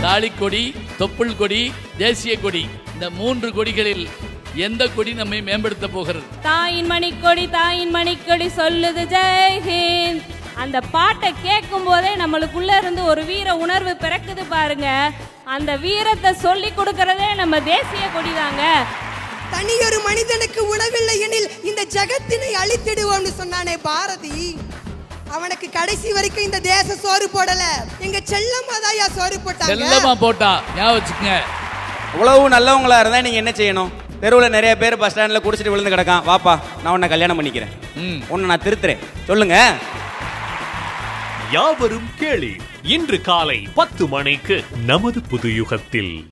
தாலிக்கொடி, தொப்புள் கொடி, தேசிய கொடி, இந்த 3 கொடிகளில் எந்த கொடி நம்மை மேம்படுத்த போகிறது? தாயின் மணிக்கொடி, தாயின் மணிக்கொடி சொல்லுது ஜெய் ஹிந்த். அந்த பாட்டை கேட்கும் போதே நம்மளுக்குள்ள இருந்து ஒரு வீர உணர்வு பிறக்குது பாருங்க. அந்த வீரத்தை சொல்லி கொடுக்கறதே நம்ம தேசிய கொடி தாங்க. தனியொரு மனிதனுக்கு உணவில்லை எனில் இந்த ஜகத்தினை அழித்திடுவோம்னு சொன்னானே பாரதி. அவனுக்கு கடைசி வரைக்கும் இந்த தேச சோறு போடல, எங்க செல்லம்மா தாயா சோறு போட்டாங்க. செல்லம்மா போட்டா ஞாபகம் வச்சுக்கங்க. இவ்வளவு நல்லவங்களா இருந்தா நீங்க என்ன செய்யணும்? தெருவில் நிறைய பேர் பஸ் ஸ்டாண்ட்ல குடிச்சிட்டு விழுந்து கிடக்கான். வாப்பா, நான் உன்னை கல்யாணம் பண்ணிக்கிறேன், உன்னை நான் திருத்துறேன், சொல்லுங்க. யாவரும் கேளு. இன்று காலை 10 மணிக்கு நமது புது யுகத்தில்.